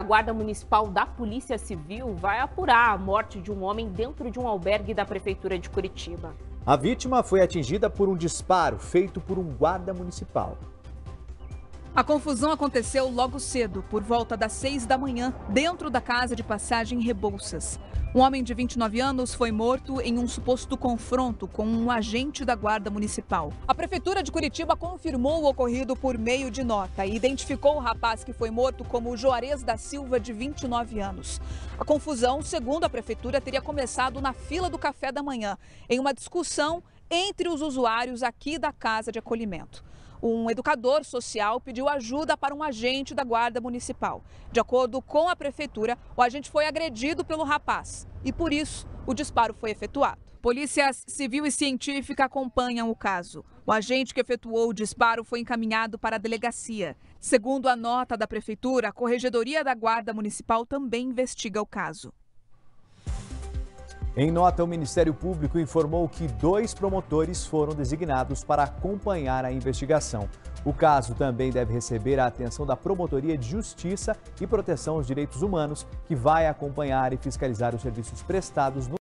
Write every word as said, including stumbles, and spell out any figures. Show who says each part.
Speaker 1: Guarda Municipal da Polícia Civil vai apurar a morte de um homem dentro de um albergue da Prefeitura de Curitiba.
Speaker 2: A vítima foi atingida por um disparo feito por um guarda municipal.
Speaker 3: A confusão aconteceu logo cedo, por volta das seis da manhã, dentro da casa de passagem Rebouças. Um homem de vinte e nove anos foi morto em um suposto confronto com um agente da Guarda Municipal. A Prefeitura de Curitiba confirmou o ocorrido por meio de nota e identificou o rapaz que foi morto como Juarez da Silva, de vinte e nove anos. A confusão, segundo a Prefeitura, teria começado na fila do café da manhã, em uma discussão entre os usuários aqui da casa de acolhimento. Um educador social pediu ajuda para um agente da Guarda Municipal. De acordo com a Prefeitura, o agente foi agredido pelo rapaz e, por isso, o disparo foi efetuado. Polícias Civil e Científica acompanham o caso. O agente que efetuou o disparo foi encaminhado para a delegacia. Segundo a nota da Prefeitura, a Corregedoria da Guarda Municipal também investiga o caso.
Speaker 2: Em nota, o Ministério Público informou que dois promotores foram designados para acompanhar a investigação. O caso também deve receber a atenção da Promotoria de Justiça e Proteção aos Direitos Humanos, que vai acompanhar e fiscalizar os serviços prestados no